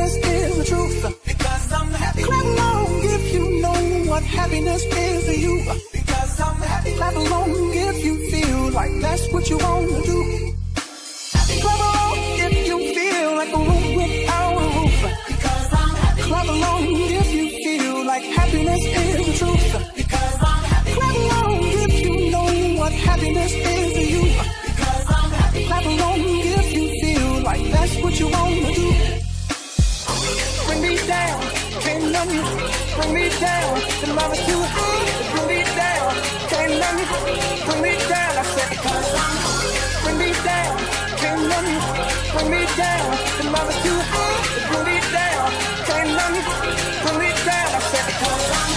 happiness is the truth. Because I'm happy. Clap along if you know what happiness is to you. Because I'm happy. Clap along if you feel like that's what you want to do. Clap along if you feel like a room without a roof. Because I'm happy. Clap along if you feel like happiness is the truth. Because I'm happy. Clap along if you know what happiness is to you. Because I'm happy. Clap along if you feel like that's what you want to do. Bring me down, can't love you. Bring me down, the love is too high. Bring me down, can't love you. Bring me down, I said because I'm happy. Bring me down, can't love you. Bring me down, the love is too high. Bring me down, can't love you. Bring me down, I said because I'm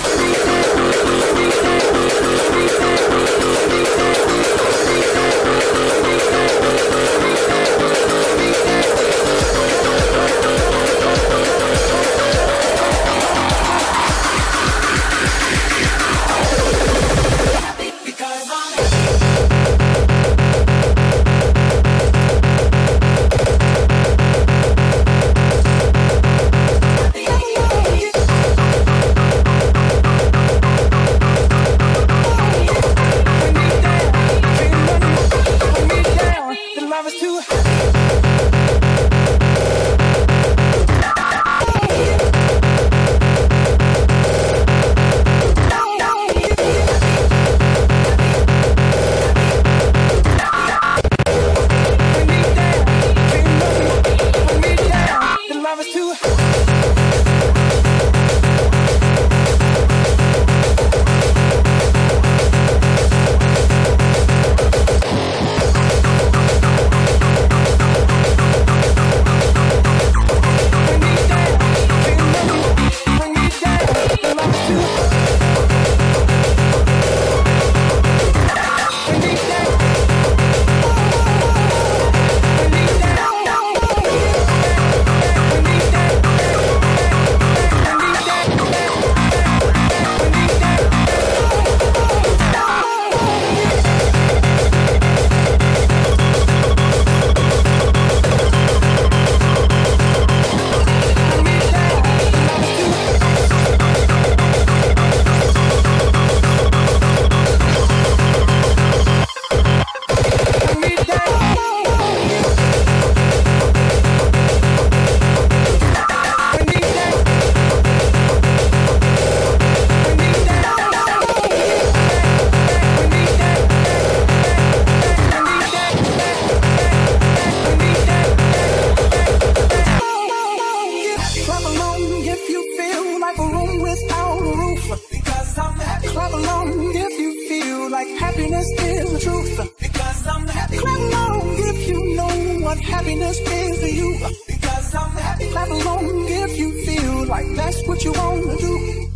happiness is to you. Because I'm happy. Clap along if you feel like that's what you want to do.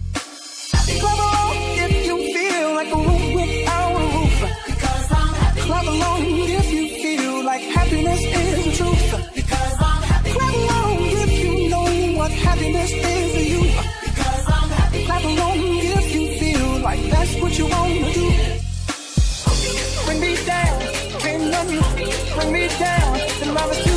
Clap along if you feel like a room without a roof. Because I'm happy. Clap along if you feel like happiness is the truth. Because I'm happy. Clap along if you know what happiness is to you. Because I'm happy. Clap along if you feel like that's what you want to do. Bring me down, can't love you. Bring me down, the love is too